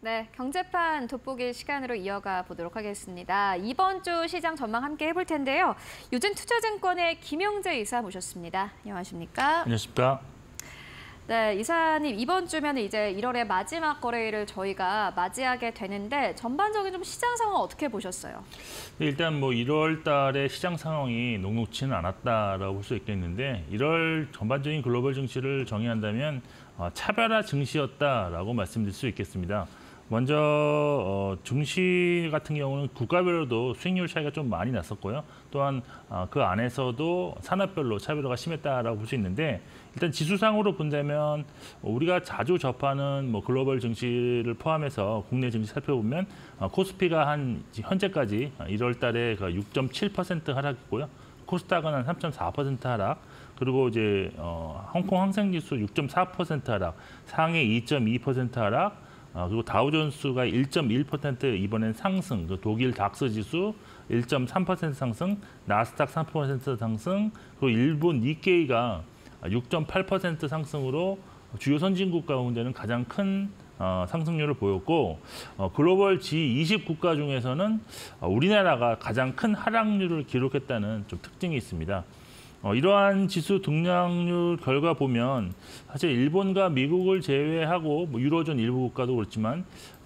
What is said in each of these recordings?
네, 경제판 돋보기 시간으로 이어가 보도록 하겠습니다. 이번 주 시장 전망 함께 해볼 텐데요. 유진투자증권의 김영재 이사 모셨습니다. 안녕하십니까? 안녕하십니까? 네, 이사님 이번 주면 이제 1월의 마지막 거래일을 저희가 맞이하게 되는데 전반적인 좀 시장 상황 어떻게 보셨어요? 일단 뭐 1월 달에 시장 상황이 녹록치는 않았다라고 볼 수 있겠는데 1월 전반적인 글로벌 증시를 정의한다면 차별화 증시였다라고 말씀드릴 수 있겠습니다. 먼저 증시 같은 경우는 국가별로도 수익률 차이가 좀 많이 났었고요. 또한 그 안에서도 산업별로 차별화가 심했다라고 볼 수 있는데 일단 지수상으로 본다면 우리가 자주 접하는 뭐 글로벌 증시를 포함해서 국내 증시 살펴보면 코스피가 한 현재까지 1월 달에 6.7% 하락했고요. 코스닥은 한 3.4% 하락. 그리고 이제 홍콩 항생지수 6.4% 하락, 상해 2.2% 하락. 그리고 다우존스가 1.1% 이번엔 상승, 독일 닥스 지수 1.3% 상승, 나스닥 3% 상승, 그리고 일본 니케이가 6.8% 상승으로 주요 선진국 가운데는 가장 큰 상승률을 보였고 글로벌 G20 국가 중에서는 우리나라가 가장 큰 하락률을 기록했다는 좀 특징이 있습니다. 이러한 지수 등락률 결과 보면 사실 일본과 미국을 제외하고 뭐 유로존 일부 국가도 그렇지만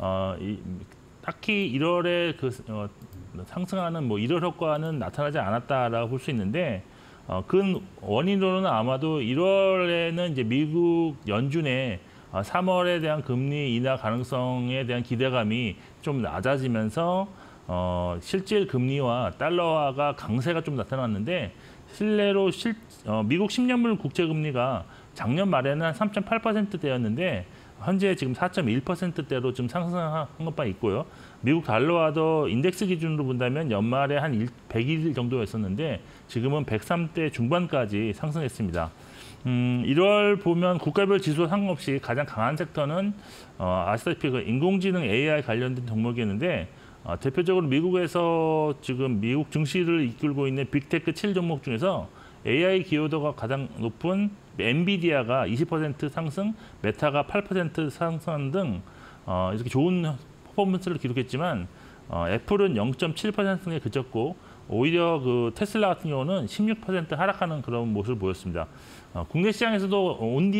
딱히 1월에 상승하는 뭐 1월 효과는 나타나지 않았다라고 볼 수 있는데 그 원인으로는 아마도 1월에는 이제 미국 연준의 3월에 대한 금리 인하 가능성에 대한 기대감이 좀 낮아지면서 실질 금리와 달러화가 강세가 좀 나타났는데 실내로 미국 10년물 국채 금리가 작년 말에는 한 3.8%대였는데 현재 지금 4.1%대로 좀 상승한 것만 있고요. 미국 달러화도 인덱스 기준으로 본다면 연말에 한 100일 정도였었는데 지금은 103대 중반까지 상승했습니다. 1월 보면 국가별 지수 상관없이 가장 강한 섹터는 아시다시피 그 인공지능 AI 관련된 종목이었는데 대표적으로 미국에서 지금 미국 증시를 이끌고 있는 빅테크 7종목 중에서 AI 기여도가 가장 높은 엔비디아가 20% 상승, 메타가 8% 상승 등 이렇게 좋은 퍼포먼스를 기록했지만 애플은 0.7% 상승에 그쳤고 오히려 그 테슬라 같은 경우는 16% 하락하는 그런 모습을 보였습니다. 국내 시장에서도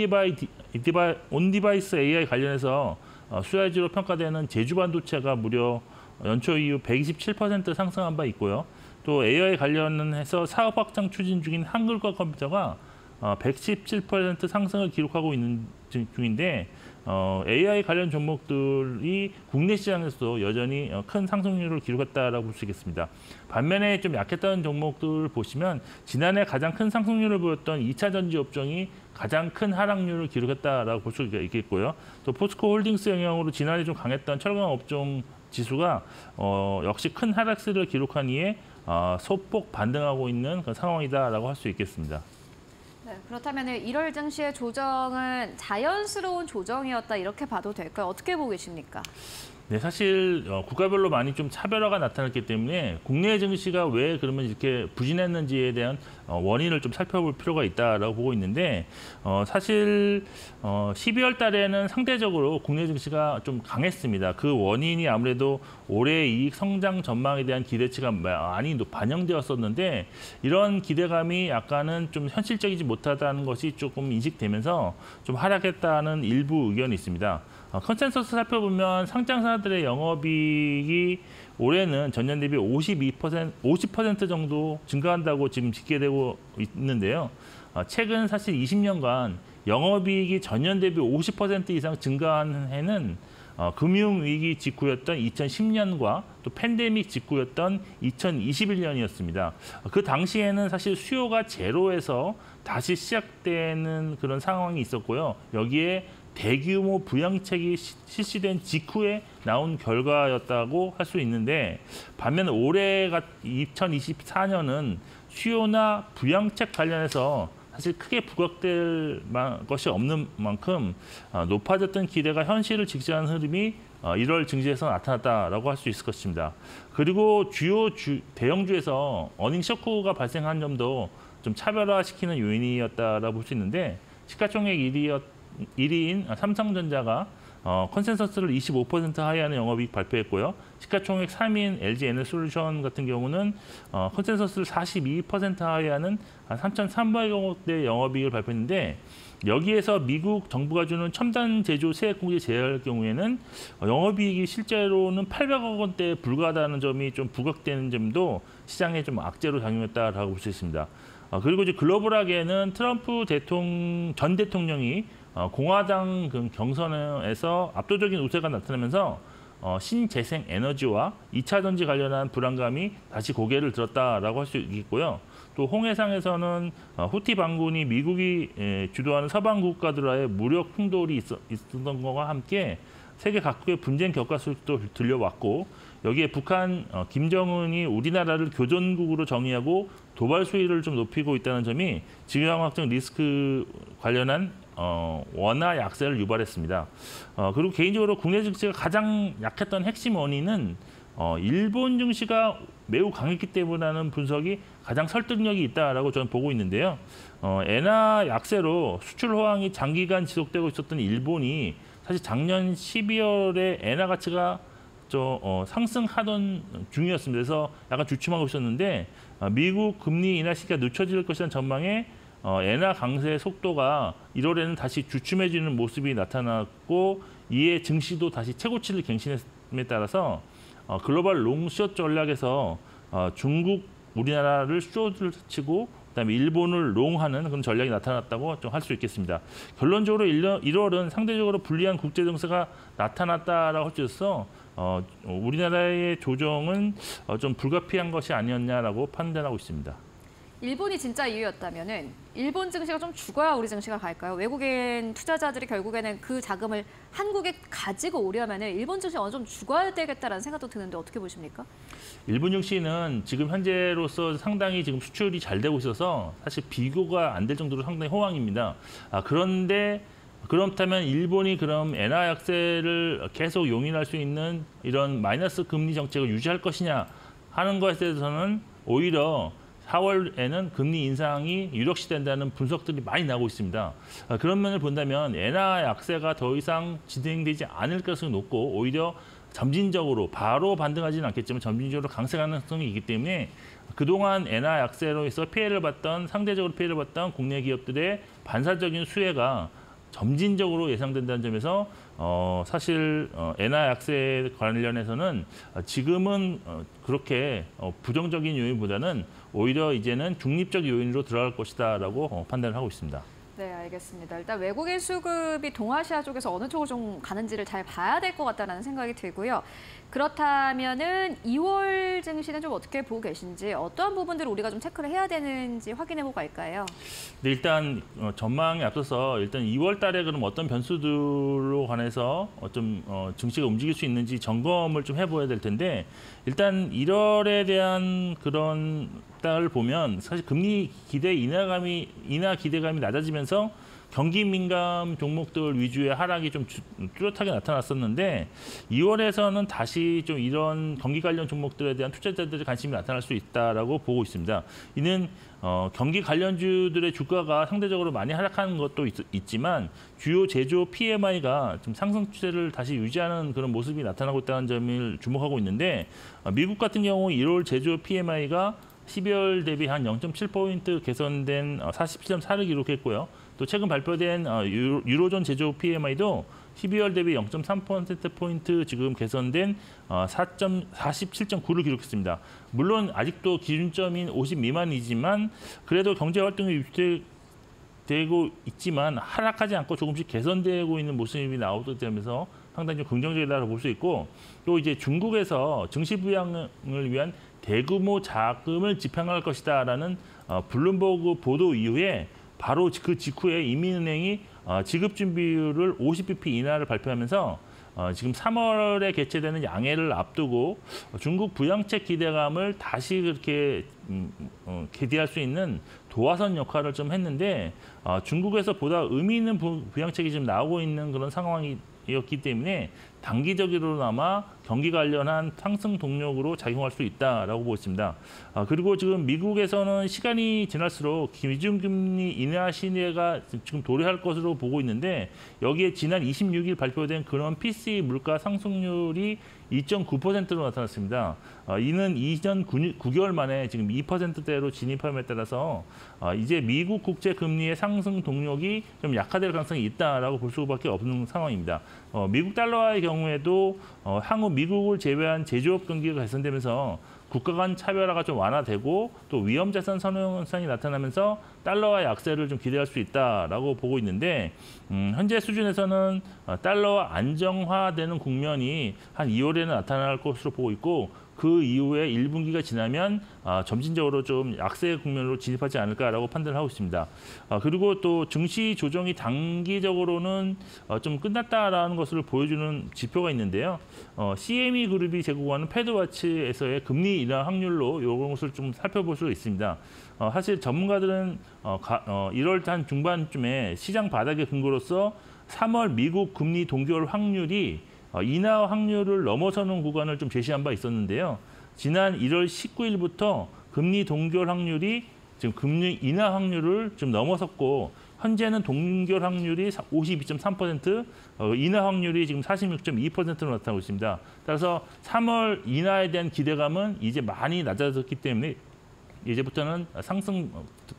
온디바이스 AI 관련해서 수혜주로 평가되는 제주 반도체가 무려 연초 이후 127% 상승한 바 있고요. 또 AI 관련해서 사업 확장 추진 중인 한글과 컴퓨터가 117% 상승을 기록하고 있는 중인데 AI 관련 종목들이 국내 시장에서도 여전히 큰 상승률을 기록했다라고 볼 수 있겠습니다. 반면에 좀 약했던 종목들 보시면 지난해 가장 큰 상승률을 보였던 2차 전지 업종이 가장 큰 하락률을 기록했다라고 볼 수 있겠고요. 또 포스코 홀딩스 영향으로 지난해 좀 강했던 철강 업종 지수가 역시 큰 하락세를 기록한 이에 소폭 반등하고 있는 그런 상황이다라고 할 수 있겠습니다. 네, 그렇다면 1월 증시의 조정은 자연스러운 조정이었다 이렇게 봐도 될까요? 어떻게 보고 계십니까? 네, 사실 국가별로 많이 좀 차별화가 나타났기 때문에 국내 증시가 왜 그러면 이렇게 부진했는지에 대한 원인을 좀 살펴볼 필요가 있다라고 보고 있는데 사실 12월 달에는 상대적으로 국내 증시가 좀 강했습니다. 그 원인이 아무래도 올해 이익 성장 전망에 대한 기대치가 많이 반영되었었는데 이런 기대감이 약간은 좀 현실적이지 못하다는 것이 조금 인식되면서 좀 하락했다는 일부 의견이 있습니다. 컨센서스 살펴보면 상장사들의 영업이익이 올해는 전년 대비 50% 정도 증가한다고 지금 집계되고 있는데요. 최근 사실 20년간 영업이익이 전년 대비 50% 이상 증가한 해는 금융위기 직후였던 2010년과 또 팬데믹 직후였던 2021년이었습니다. 그 당시에는 사실 수요가 제로에서 다시 시작되는 그런 상황이 있었고요. 여기에 대규모 부양책이 실시된 직후에 나온 결과였다고 할 수 있는데 반면 올해가 2024년은 수요나 부양책 관련해서 사실 크게 부각될 것이 없는 만큼 높아졌던 기대가 현실을 직시하는 흐름이 1월 증시에서 나타났다라고 할 수 있을 것입니다. 그리고 주요 대형주에서 어닝 쇼크가 발생한 점도 좀 차별화시키는 요인이었다라고 볼 수 있는데 시가총액 1위인 삼성전자가 컨센서스를 25% 하회하는 영업이익 발표했고요. 시가총액 3위인 LG 에너솔루션 같은 경우는 컨센서스를 42% 하회하는 한 3,300억대 영업이익을 발표했는데 여기에서 미국 정부가 주는 첨단 제조 세액공제 제외할 경우에는 영업이익이 실제로는 800억 원대에 불과하다는 점이 좀 부각되는 점도 시장에 좀 악재로 작용했다라고 볼 수 있습니다. 그리고 이제 글로벌하게는 트럼프 전 대통령이 공화당 경선에서 압도적인 우세가 나타나면서 신재생 에너지와 2차 전지 관련한 불안감이 다시 고개를 들었다라고 할 수 있고요. 또 홍해상에서는 후티 반군이 미국이 주도하는 서방 국가들과의 무력 충돌이 있었던 것과 함께 세계 각국의 분쟁 격화 소식도 들려왔고 여기에 북한 김정은이 우리나라를 교전국으로 정의하고 도발 수위를 좀 높이고 있다는 점이 지정 확정 리스크 관련한 원화 약세를 유발했습니다. 그리고 개인적으로 국내 증시가 가장 약했던 핵심 원인은 일본 증시가 매우 강했기 때문이라는 분석이 가장 설득력이 있다라고 저는 보고 있는데요. 엔화 약세로 수출 호황이 장기간 지속되고 있었던 일본이 사실 작년 12월에 엔화 가치가 상승하던 중이었습니다. 그래서 약간 주춤하고 있었는데 미국 금리 인하 시기가 늦춰질 것이라는 전망에 엔화 강세의 속도가 1월에는 다시 주춤해지는 모습이 나타났고 이에 증시도 다시 최고치를 갱신했음에 따라서 글로벌 롱숏 전략에서 중국, 우리나라를 숏을 치고 그다음에 일본을 롱하는 그런 전략이 나타났다고 좀 할 수 있겠습니다. 결론적으로 1월은 상대적으로 불리한 국제 증세가 나타났다라고 할 수 있어서 우리나라의 조정은 좀 불가피한 것이 아니었냐라고 판단하고 있습니다. 일본이 진짜 이유였다면은 일본 증시가 좀 죽어야 우리 증시가 갈까요? 외국인 투자자들이 결국에는 그 자금을 한국에 가지고 오려면은 일본 증시 어느 정도 죽어야 되겠다라는 생각도 드는데 어떻게 보십니까? 일본 증시는 지금 현재로서 상당히 지금 수출이 잘 되고 있어서 사실 비교가 안 될 정도로 상당히 호황입니다. 그런데 그렇다면 일본이 그럼 엔화 약세를 계속 용인할 수 있는 이런 마이너스 금리 정책을 유지할 것이냐 하는 것에 대해서는 오히려 4월에는 금리 인상이 유력시된다는 분석들이 많이 나오고 있습니다. 그런 면을 본다면 엔화 약세가 더 이상 진행되지 않을 가능성이 높고 오히려 점진적으로 바로 반등하지는 않겠지만 점진적으로 강세 가능성이 있기 때문에 그동안 엔화 약세로 해서 상대적으로 피해를 봤던 국내 기업들의 반사적인 수혜가 점진적으로 예상된다는 점에서 사실 엔화 약세 관련해서는 지금은 그렇게 부정적인 요인보다는 오히려 이제는 중립적 요인으로 들어갈 것이다라고 판단을 하고 있습니다. 네, 알겠습니다. 일단 외국인 수급이 동아시아 쪽에서 어느 쪽으로 좀 가는지를 잘 봐야 될 것 같다는 생각이 들고요. 그렇다면은 2월 증시는 좀 어떻게 보고 계신지, 어떠한 부분들을 우리가 좀 체크를 해야 되는지 확인해보고 갈까요? 네, 일단 전망에 앞서서 일단 2월 달에 그럼 어떤 변수들로 관해서 증시가 움직일 수 있는지 점검을 좀 해봐야 될 텐데 일단 1월에 대한 그런 달을 보면 사실 금리 인하 기대감이 낮아지면서 경기 민감 종목들 위주의 하락이 좀 뚜렷하게 나타났었는데 2월에서는 다시 좀 이런 경기 관련 종목들에 대한 투자자들의 관심이 나타날 수 있다라고 보고 있습니다. 이는 경기 관련주들의 주가가 상대적으로 많이 하락하는 것도 있지만 주요 제조 PMI가 좀 상승 추세를 다시 유지하는 그런 모습이 나타나고 있다는 점을 주목하고 있는데 미국 같은 경우 1월 제조 PMI가 12월 대비 한 0.7포인트 개선된 47.4를 기록했고요. 또 최근 발표된 유로존 제조 PMI도 12월 대비 0.3%포인트 지금 개선된 47.9를 기록했습니다. 물론 아직도 기준점인 50 미만이지만 그래도 경제활동이 유지되고 있지만 하락하지 않고 조금씩 개선되고 있는 모습이 나오면서 상당히 좀 긍정적이다고 볼 수 있고 또 이제 중국에서 증시 부양을 위한 대규모 자금을 집행할 것이다라는 블룸버그 보도 이후에 바로 그 직후에 이민은행이 지급 준비율을 50bp 인하를 발표하면서 지금 3월에 개최되는 양해를 앞두고 중국 부양책 기대감을 다시 그렇게 개디할 수 있는 도화선 역할을 좀 했는데 중국에서 보다 의미 있는 부양책이 지금 나오고 있는 그런 상황이었기 때문에 단기적으로나마 경기 관련한 상승 동력으로 작용할 수 있다라고 보고 있습니다. 그리고 지금 미국에서는 시간이 지날수록 기준금리 인하 시내가 지금 도래할 것으로 보고 있는데 여기에 지난 26일 발표된 그런 PCE 물가 상승률이 2.9%로 나타났습니다. 이는 이전 9개월 만에 지금 2%대로 진입함에 따라서 이제 미국 국제 금리의 상승 동력이 좀 약화될 가능성이 있다라고 볼 수밖에 없는 상황입니다. 미국 달러화의 경우에도 향후 미국을 제외한 제조업 경기가 개선되면서 국가 간 차별화가 좀 완화되고 또 위험 자산 선호 현상이 나타나면서 달러화 약세를 좀 기대할 수 있다라고 보고 있는데 현재 수준에서는 달러화 안정화되는 국면이 한 2월에는 나타날 것으로 보고 있고 그 이후에 1분기가 지나면 점진적으로 좀 약세 국면으로 진입하지 않을까라고 판단을 하고 있습니다. 그리고 또 증시 조정이 단기적으로는 좀 끝났다라는 것을 보여주는 지표가 있는데요. CME 그룹이 제공하는 패드워치에서의 금리 인하 확률로 이런 것을 좀 살펴볼 수 있습니다. 사실 전문가들은 1월 한 중반쯤에 시장 바닥의 근거로서 3월 미국 금리 동결 확률이 인하 확률을 넘어서는 구간을 좀 제시한 바 있었는데요. 지난 1월 19일부터 금리 동결 확률이 지금 금리 인하 확률을 좀 넘어섰고 현재는 동결 확률이 52.3%, 인하 확률이 지금 46.2%로 나타나고 있습니다. 따라서 3월 인하에 대한 기대감은 이제 많이 낮아졌기 때문에 이제부터는 상승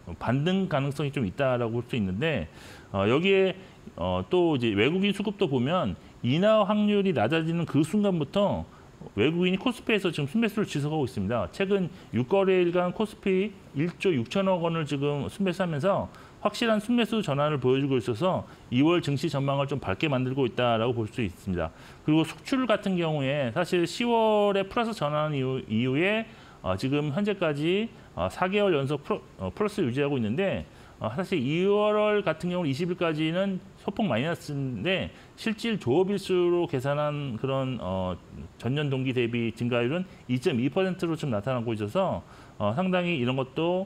반등 가능성이 좀 있다라고 볼 수 있는데 여기에 또 이제 외국인 수급도 보면 인하 확률이 낮아지는 그 순간부터 외국인이 코스피에서 지금 순매수를 지속하고 있습니다. 최근 6거래일간 코스피 1조 6천억 원을 지금 순매수하면서 확실한 순매수 전환을 보여주고 있어서 2월 증시 전망을 좀 밝게 만들고 있다라고 볼 수 있습니다. 그리고 수출 같은 경우에 사실 10월에 플러스 전환 이후에 지금 현재까지 4개월 연속 플러스 유지하고 있는데 사실 2월 같은 경우는 20일까지는 소폭 마이너스인데 실질 조업일수로 계산한 그런 전년 동기 대비 증가율은 2.2%로 좀 나타나고 있어서 상당히 이런 것도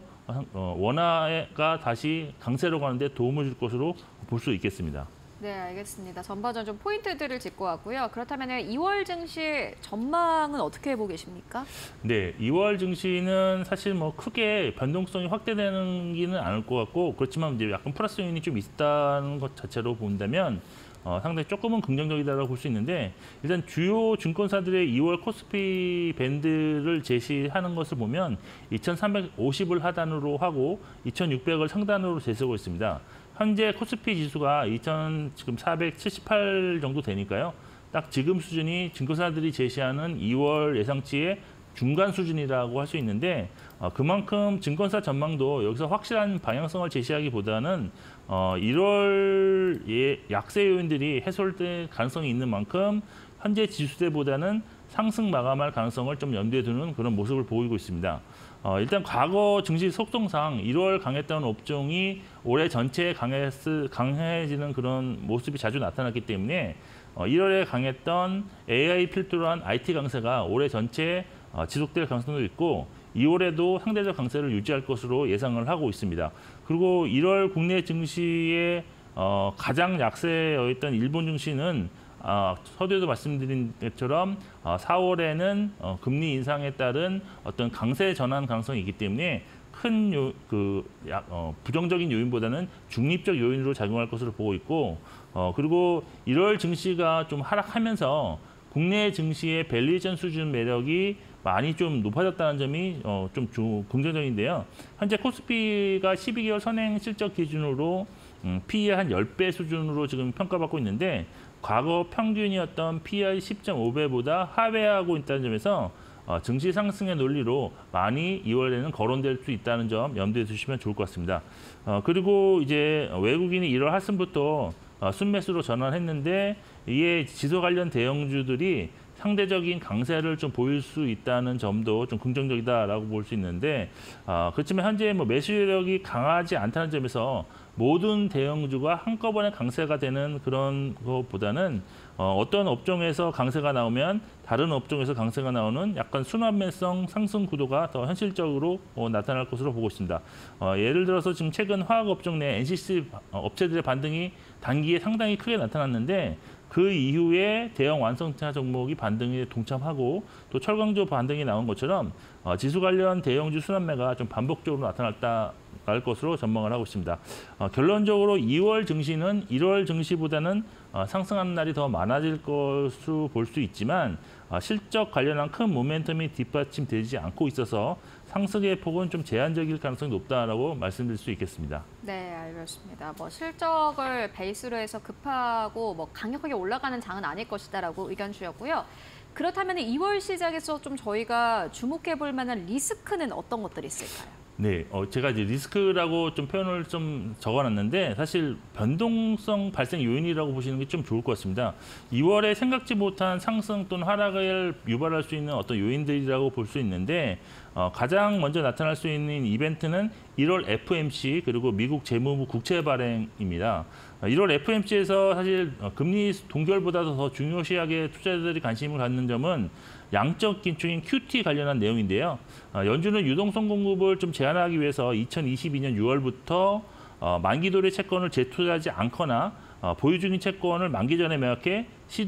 원화가 다시 강세로 가는데 도움을 줄 것으로 볼 수 있겠습니다. 네, 알겠습니다. 전반전 좀 포인트들을 짚고 왔고요. 그렇다면 2월 증시 전망은 어떻게 보고 계십니까? 네, 2월 증시는 사실 뭐 크게 변동성이 확대되는 않을 것 같고 그렇지만 이제 약간 플러스 요인이 좀 있다는 것 자체로 본다면 상당히 조금은 긍정적이다라고 볼 수 있는데 일단 주요 증권사들의 2월 코스피 밴드를 제시하는 것을 보면 2,350을 하단으로 하고 2,600을 상단으로 제시하고 있습니다. 현재 코스피 지수가 2,478 정도 되니까요. 딱 지금 수준이 증권사들이 제시하는 2월 예상치의 중간 수준이라고 할 수 있는데 그만큼 증권사 전망도 여기서 확실한 방향성을 제시하기보다는 1월 약세 요인들이 해소될 가능성이 있는 만큼 현재 지수대보다는 상승 마감할 가능성을 좀 염두에 두는 그런 모습을 보이고 있습니다. 일단 과거 증시 속성상 1월 강했던 업종이 올해 전체에 강해지는 그런 모습이 자주 나타났기 때문에 1월에 강했던 AI 필두로 한 IT 강세가 올해 전체에 지속될 가능성도 있고 2월에도 상대적 강세를 유지할 것으로 예상을 하고 있습니다. 그리고 1월 국내 증시의 가장 약세였던 일본 증시는 서두에도 말씀드린 것처럼 4월에는 금리 인상에 따른 어떤 강세 전환 가능성이 있기 때문에 큰 부정적인 요인보다는 중립적 요인으로 작용할 것으로 보고 있고 그리고 1월 증시가 좀 하락하면서 국내 증시의 밸류에이션 수준 매력이 많이 좀 높아졌다는 점이 좀 긍정적인데요. 현재 코스피가 12개월 선행 실적 기준으로 PE 한 10배 수준으로 지금 평가받고 있는데 과거 평균이었던 PE 10.5배보다 하회하고 있다는 점에서 증시 상승의 논리로 많이 2월에는 거론될 수 있다는 점 염두에 두시면 좋을 것 같습니다. 그리고 이제 외국인이 1월 하순부터 순매수로 전환했는데 이에 지수 관련 대형주들이 상대적인 강세를 좀 보일 수 있다는 점도 좀 긍정적이다라고 볼 수 있는데 그렇지만 현재 뭐 매수력이 강하지 않다는 점에서 모든 대형주가 한꺼번에 강세가 되는 그런 것보다는 어떤 업종에서 강세가 나오면 다른 업종에서 강세가 나오는 약간 순환매성 상승 구도가 더 현실적으로 나타날 것으로 보고 있습니다. 예를 들어서 지금 최근 화학업종 내 NCC 업체들의 반등이 단기에 상당히 크게 나타났는데 그 이후에 대형 완성차 종목이 반등에 동참하고 또 철강주 반등이 나온 것처럼 지수 관련 대형주 순환매가 좀 반복적으로 나타날 것으로 전망을 하고 있습니다. 결론적으로 2월 증시는 1월 증시보다는 상승하는 날이 더 많아질 것으로 볼 수 있지만 실적 관련한 큰 모멘텀이 뒷받침되지 않고 있어서 상승의 폭은 좀 제한적일 가능성이 높다라고 말씀드릴 수 있겠습니다. 네, 알겠습니다. 뭐 실적을 베이스로 해서 급하고 뭐 강력하게 올라가는 장은 아닐 것이다라고 의견 주셨고요. 그렇다면 2월 시작에서 좀 저희가 주목해 볼 만한 리스크는 어떤 것들이 있을까요? 네, 제가 이제 리스크라고 좀 표현을 좀 적어놨는데 사실 변동성 발생 요인이라고 보시는 게 좀 좋을 것 같습니다. 2월에 생각지 못한 상승 또는 하락을 유발할 수 있는 어떤 요인들이라고 볼 수 있는데 가장 먼저 나타날 수 있는 이벤트는 1월 FMC 그리고 미국 재무부 국채 발행입니다. 1월 FMC에서 사실 금리 동결보다도 더 중요시하게 투자자들이 관심을 갖는 점은 양적 긴축인 QT 관련한 내용인데요. 연준은 유동성 공급을 좀 제한하기 위해서 2022년 6월부터 만기도래 채권을 재투자하지 않거나 보유 중인 채권을 만기 전에 매각해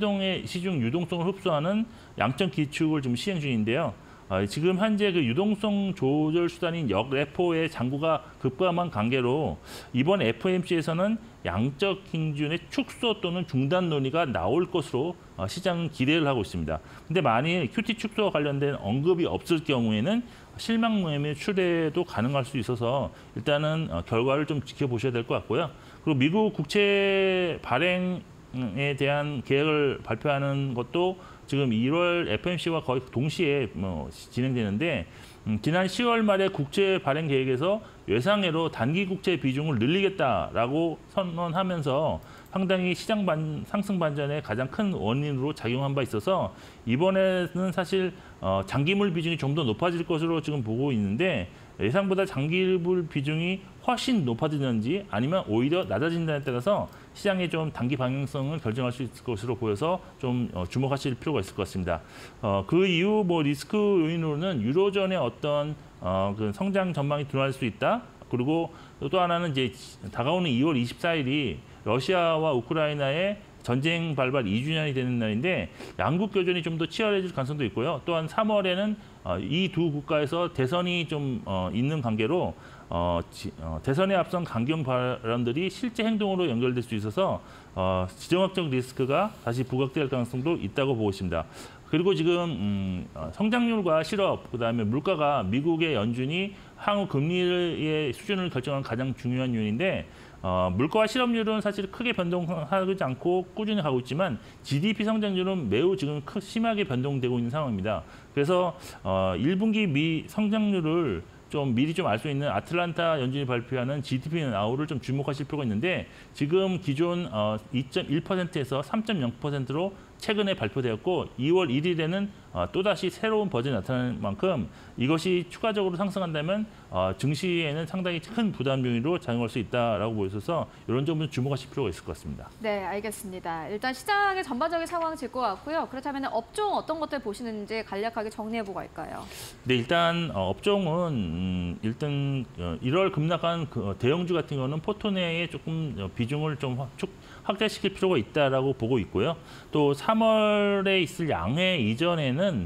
시중 유동성을 흡수하는 양적 기축을 좀 시행 중인데요. 지금 현재 그 유동성 조절 수단인 역레포의 잔고가 급감한 관계로 이번 FOMC에서는 양적 기준의 축소 또는 중단 논의가 나올 것으로 시장은 기대를 하고 있습니다. 근데 만일 QT 축소와 관련된 언급이 없을 경우에는 실망 모임의 출회도 가능할 수 있어서 일단은 결과를 좀 지켜보셔야 될 것 같고요. 그리고 미국 국채 발행에 대한 계획을 발표하는 것도 지금 1월 FMC와 거의 동시에 진행되는데 지난 10월 말에 국채 발행 계획에서 예상외로 단기 국채 비중을 늘리겠다라고 선언하면서 상당히 시장 상승 반전의 가장 큰 원인으로 작용한 바 있어서 이번에는 사실 장기물 비중이 좀 더 높아질 것으로 지금 보고 있는데 예상보다 장기물 비중이 훨씬 높아지는지 아니면 오히려 낮아진다에 따라서 시장의 좀 단기 방향성을 결정할 수 있을 것으로 보여서 좀 주목하실 필요가 있을 것 같습니다. 그 이후 뭐 리스크 요인으로는 유로존의 어떤 그 성장 전망이 둔화할 수 있다. 그리고 또 하나는 이제 다가오는 2월 24일이 러시아와 우크라이나의 전쟁 발발 2주년이 되는 날인데 양국 교전이 좀 더 치열해질 가능성도 있고요. 또한 3월에는 이 두 국가에서 대선이 좀 있는 관계로 대선에 앞선 강경 발언들이 실제 행동으로 연결될 수 있어서 지정학적 리스크가 다시 부각될 가능성도 있다고 보고 있습니다. 그리고 지금 성장률과 실업, 그다음에 물가가 미국의 연준이 향후 금리의 수준을 결정하는 가장 중요한 요인인데 물가와 실업률은 사실 크게 변동하지 않고 꾸준히 가고 있지만 GDP 성장률은 매우 지금 심하게 변동되고 있는 상황입니다. 그래서 1분기 성장률을 좀 미리 좀 알 수 있는 아틀란타 연준이 발표하는 GDP 나우를 좀 주목하실 필요가 있는데 지금 기존 2.1%에서 3.0%로 최근에 발표되었고 2월 1일에는 또다시 새로운 버전이 나타나는 만큼 이것이 추가적으로 상승한다면 증시에는 상당히 큰 부담 요인으로 작용할 수 있다라고 보여서 이런 점은 주목하실 필요가 있을 것 같습니다. 네, 알겠습니다. 일단 시장의 전반적인 상황은 질 것 같고요. 그렇다면 업종 어떤 것들 보시는지 간략하게 정리해보고 갈까요? 네, 일단 업종은 일단 1월 급락한 대형주 같은 경우는 포토내에 조금 비중을 좀 확대시킬 필요가 있다라고 보고 있고요. 또 3월에 있을 양회 이전에는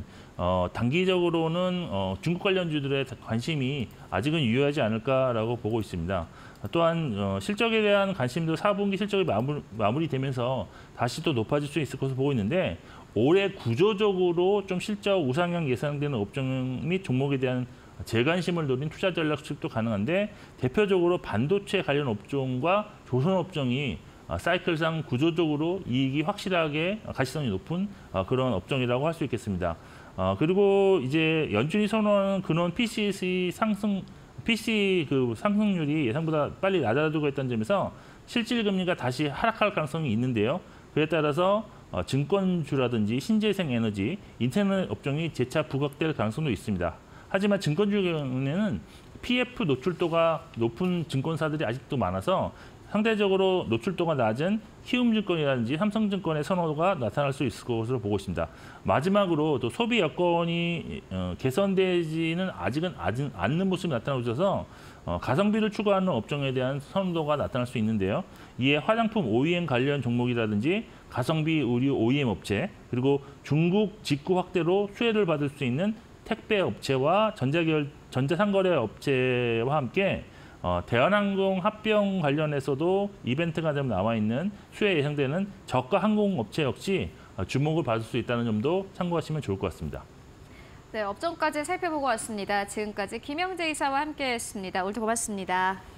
단기적으로는 중국 관련주들의 관심이 아직은 유효하지 않을까라고 보고 있습니다. 또한 실적에 대한 관심도 4분기 실적이 마무리되면서 다시 또 높아질 수 있을 것으로 보고 있는데 올해 구조적으로 좀 실적 우상향 예상되는 업종 및 종목에 대한 재관심을 노린 투자 전략 수립도 가능한데 대표적으로 반도체 관련 업종과 조선업종이 사이클상 구조적으로 이익이 확실하게 가시성이 높은 그런 업종이라고 할 수 있겠습니다. 그리고 이제 연준이 선호하는 근원 PC 그 상승률이 예상보다 빨리 낮아지고 있다는 점에서 실질 금리가 다시 하락할 가능성이 있는데요. 그에 따라서 증권주라든지 신재생 에너지, 인터넷 업종이 재차 부각될 가능성도 있습니다. 하지만 증권주 경우에는 PF 노출도가 높은 증권사들이 아직도 많아서 상대적으로 노출도가 낮은 키움증권이라든지 삼성증권의 선호도가 나타날 수 있을 것으로 보고 있습니다. 마지막으로 또 소비 여건이 개선되지는 아직은 않는 모습이 나타나고 있어서 가성비를 추구하는 업종에 대한 선호도가 나타날 수 있는데요. 이에 화장품 OEM 관련 종목이라든지 가성비 의류 OEM 업체, 그리고 중국 직구 확대로 수혜를 받을 수 있는 택배 업체와 전자상거래 업체와 함께 대한항공 합병 관련해서도 이벤트가 좀 나와 있는 수혜 예상되는 저가 항공업체 역시 주목을 받을 수 있다는 점도 참고하시면 좋을 것 같습니다. 네, 업종까지 살펴보고 왔습니다. 지금까지 김영재 이사와 함께했습니다. 오늘도 고맙습니다.